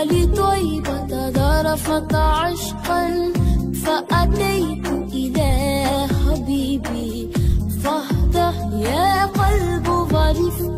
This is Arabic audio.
ولطيبة ذرفت عشقا، فأتيت إلى حبيبي فاهدأ يا قلب ظريف.